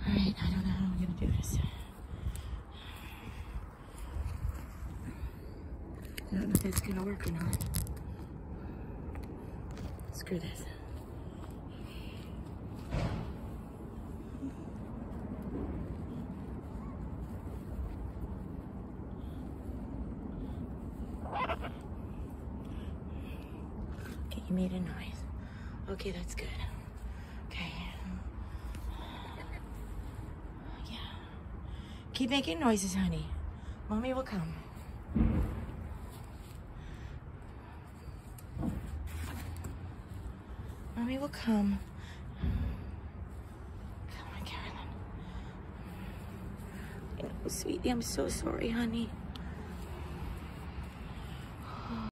Alright, I don't know how I'm gonna do this. I don't know if that's gonna work or not. Screw this. Okay, you made a noise. Okay, that's good. Okay. Yeah. Keep making noises, honey. Mommy will come. Mommy will come. Come on, Carolyn. I know, sweetie, I'm so sorry, honey.